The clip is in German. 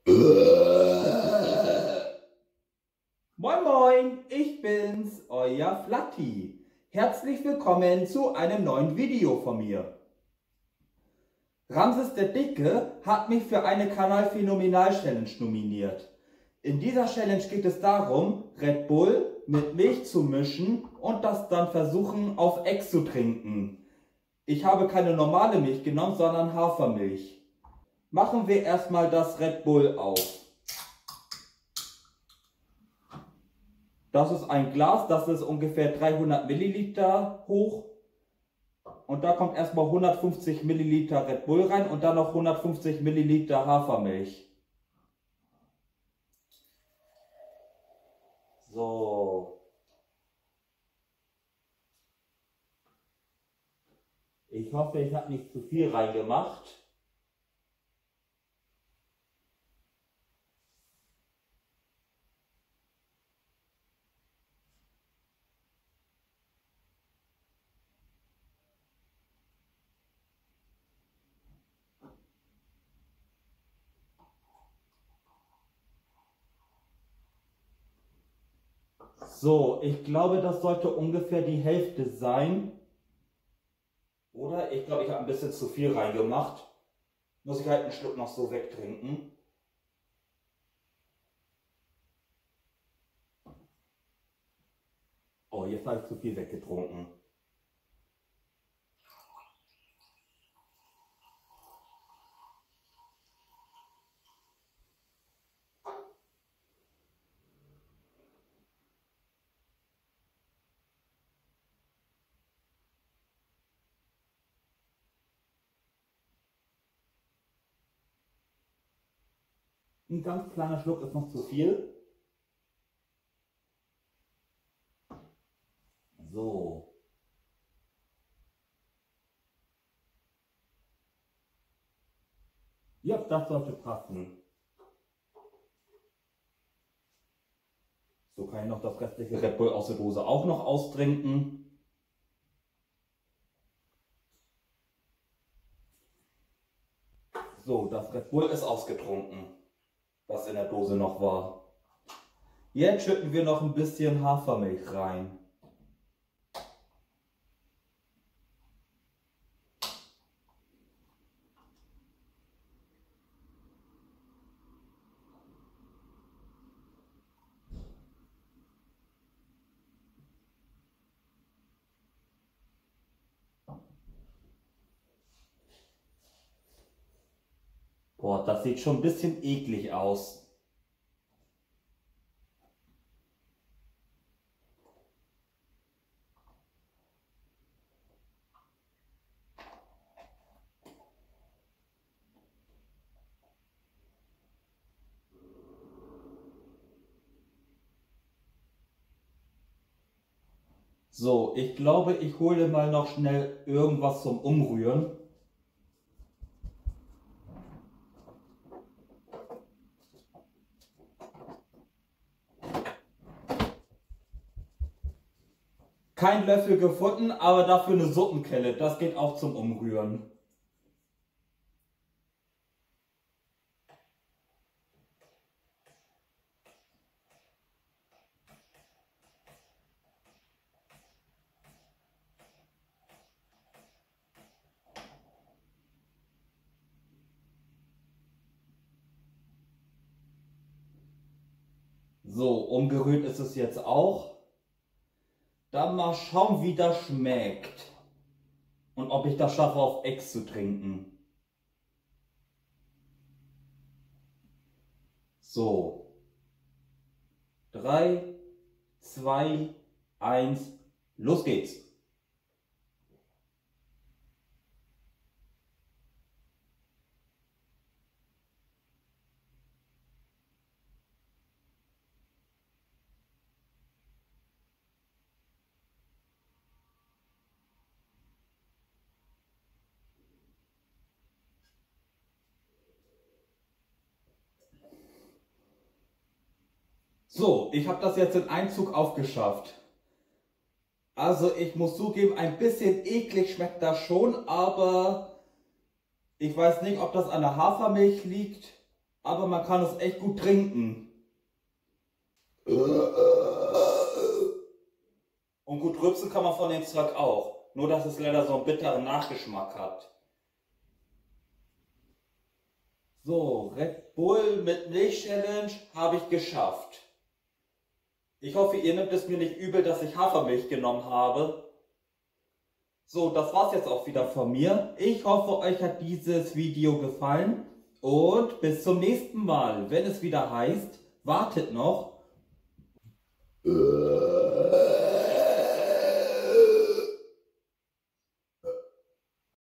Moin Moin, ich bin's, euer Flatti. Herzlich willkommen zu einem neuen Video von mir. Ramses der Dicke hat mich für eine Kanal-Phänomenal-Challenge nominiert. In dieser Challenge geht es darum, Red Bull mit Milch zu mischen und das dann versuchen auf Ex zu trinken. Ich habe keine normale Milch genommen, sondern Hafermilch. Machen wir erstmal das Red Bull auf. Das ist ein Glas, das ist ungefähr 300 Milliliter hoch. Und da kommt erstmal 150 Milliliter Red Bull rein und dann noch 150 Milliliter Hafermilch. So. Ich hoffe, ich habe nicht zu viel reingemacht. So, ich glaube, das sollte ungefähr die Hälfte sein. Oder? Ich glaube, ich habe ein bisschen zu viel reingemacht. Muss ich halt einen Schluck noch so wegtrinken. Oh, jetzt habe ich zu viel weggetrunken. Ein ganz kleiner Schluck ist noch zu viel. So. Ja, das sollte passen. So kann ich noch das restliche Red Bull aus der Dose auch noch austrinken. So, das Red Bull ist ausgetrunken, was in der Dose noch war. Jetzt schütten wir noch ein bisschen Hafermilch rein. Boah, das sieht schon ein bisschen eklig aus. So, ich glaube, ich hole mal noch schnell irgendwas zum Umrühren. Kein Löffel gefunden, aber dafür eine Suppenkelle. Das geht auch zum Umrühren. So, umgerührt ist es jetzt auch. Dann mal schauen, wie das schmeckt. Und ob ich das schaffe, auf Ex zu trinken. So. 3, 2, 1, los geht's. So, ich habe das jetzt in einem Zug aufgeschafft. Also ich muss zugeben, ein bisschen eklig schmeckt das schon, aber ich weiß nicht, ob das an der Hafermilch liegt aber man kann es echt gut trinken. Und gut rülpsen kann man von dem Zeug auch, nur dass es leider so einen bitteren Nachgeschmack hat. So, Red Bull mit Milch Challenge habe ich geschafft. Ich hoffe, ihr nehmt es mir nicht übel, dass ich Hafermilch genommen habe. So, das war's jetzt auch wieder von mir. Ich hoffe, euch hat dieses Video gefallen. Und bis zum nächsten Mal, wenn es wieder heißt, wartet noch.